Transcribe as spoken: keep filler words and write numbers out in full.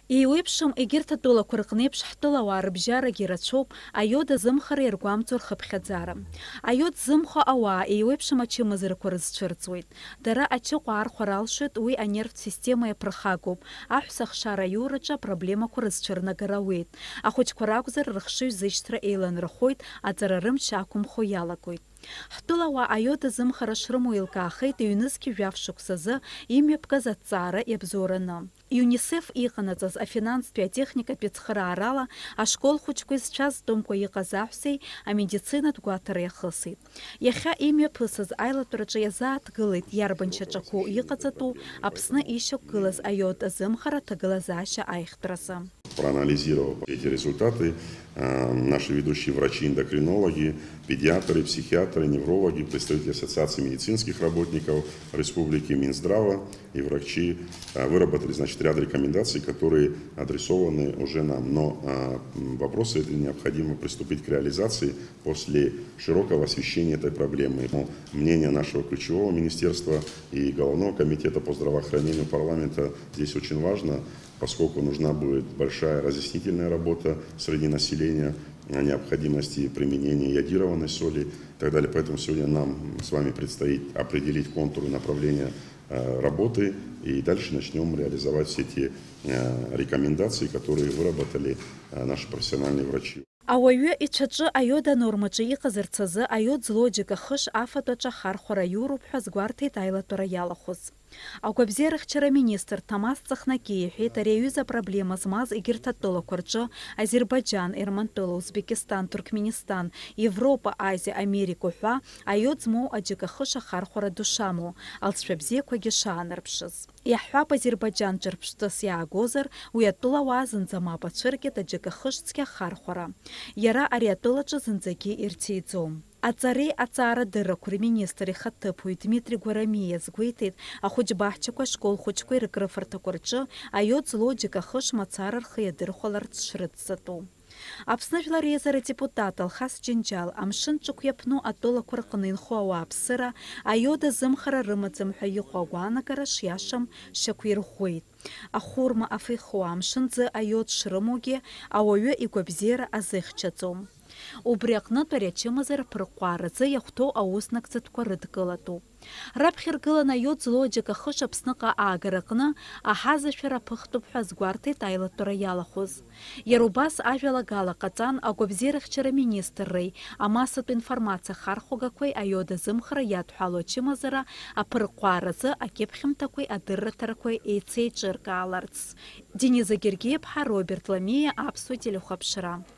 Иуеиԥшым егьырҭ атәылақәа рҟны еиԥш ҳтәылауаа рыбжьарагьы рацәоуп аиод азымхара иаргәамҵуа рхыԥхьаӡара. Аиод ззымхо ауаа иуеиԥшым ачымазарақәа рызцәырҵуеит. Дара ачыҟәа аархәара алшоит, уи анервтә система иаԥырхагоуп. Аҳәса ахшара аиураҿы апроблемақәа рызцәырнагара ауеит. Ахәыҷқәа ракәзар рыхшыҩ зышьҭра еиланрыхоит, аҵара рымч ақәымхо иалагоит. Ҳтәылауаа аиод азымхара шрымоу еилкаахеит иҩнызқьи жәаф шықәсазы имҩаԥгаз аҭҵаара иабзоураны. ЮНИСЕФ иҟанаҵаз афинанстәи атехникатәи цхыраарала ашкол хәыҷқәа изцәазтәымкәа иҟаз аҳәсеи амедицинатә гәаҭара иахысит. Иахьа имҩаԥысыз аилатәараҿы иазааҭгылеит иарбан шьаҿақәоу иҟаҵатәу Аԥсны ишьақәгылаз аиод азымхара аҭагылазаашьа аихтәразы. Проанализировав эти результаты, наши ведущие врачи-эндокринологи, педиатры, психиатры, неврологи, представители Ассоциации медицинских работников Республики, Минздрава и врачи выработали, значит, ряд рекомендаций, которые адресованы уже нам. Но вопросы эти необходимо приступить к реализации после широкого освещения этой проблемы. Но мнение нашего ключевого министерства и Головного комитета по здравоохранению парламента здесь очень важно, поскольку нужна будет большая разъяснительная работа среди населения о необходимости применения йодированной соли и так далее. Поэтому сегодня нам с вами предстоит определить контуры направления работы и дальше начнем реализовать все те рекомендации, которые выработали наши профессиональные врачи. Ауаҩы иҽаҿы аиод анормаҿы иҟазарц азы аиод злоџьыка хыш афатәаҿы ахархәара иоуроуп ҳәа згәарҭеит аилатәара иалахәыз. Агәабзиарахьчара министр Ҭамас Ҵыхнагьы иҳәеит, ари аҩыза апроблема змаз егьырҭ атәылақәа рҿы Азербайџьан, Ермантәыла, Узбекистан, Туркменистан, Европа, Азиа, Америка ҳәа аиод змоу аџьыка хыш ахархәара ду шамоу, алҵшәа бзиақәагьы шаанарԥшыз. Иаҳҳәап, Азербайџьан ҿырԥштәыс иаагозар, уи атәылауаа зынӡа мап ацәыркит аџьыка хыш цқьа ахархәара. Иара ари атәылаҿы зынӡагьы ирҭиӡом. Аҵареи аҵаарадыррақәа рминистр ихаҭыԥуаҩ Дмитри Гәарамиа иазгәеиҭеит, ахәыҷбаҳчақәа ашкол хәыҷқәеи рыкрыфарҭақәа рҿы аиод злоџьыка хыш мацара рхы иадырхәаларц шрыццатәу. Аԥсны Жәлар Реизара депутат Алхас Џьынџьал амшын ҿықә иаԥну атәылақәа рҟны инхо ауааԥсыра аиод азымхара рымаӡам ҳәа иҟоу агәаанагара шиашам шьақәирӷәӷәеит. Ахәырма афеихуа амшынӡы аиод шрымоугьы ауаҩы игәабзиара азыхьчаӡом. Убри аҟнытә ари ачымазара ԥырҟәааразы иахәҭоу ауснагӡатәқәа рыдгылатәуп. Раԥхьа иргылан аиод злоу аџьыка хыш Аԥсныҟа аагара аҟны аҳазашәара ԥыхтәуп ҳәа згәарҭеит аилатәара иалахәыз. Иара убас ажәалагала ҟаҵан агәабзиарахьчара министрреи амассатә информациа хархәагақәеи аиод азымхара иадҳәалоу ачымазара аԥырҟәааразы акьыԥхьымҭақәеи адырраҭарақәеи еицеиҿыркааларц. Дениза Гергиев-ԥҳа, Роберт Ламиа, Аԥсуа телехәаԥшра.